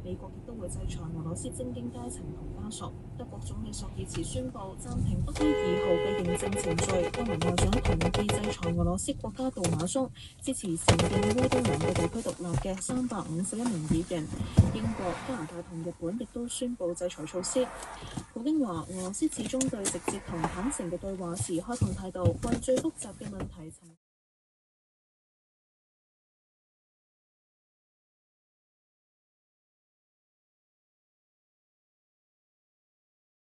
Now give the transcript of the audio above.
美國亦都會制裁俄羅斯精英階層同家屬。德國總理朔爾茨宣布暫停北溪2號嘅認證程序，多名外長同意制裁俄羅斯國家杜馬中支持承認烏東兩個地區獨立嘅351名議員。英國、加拿大同日本亦都宣布制裁措施。普京話：俄羅斯始終對直接同坦誠嘅對話持開放態度，為最複雜嘅問題尋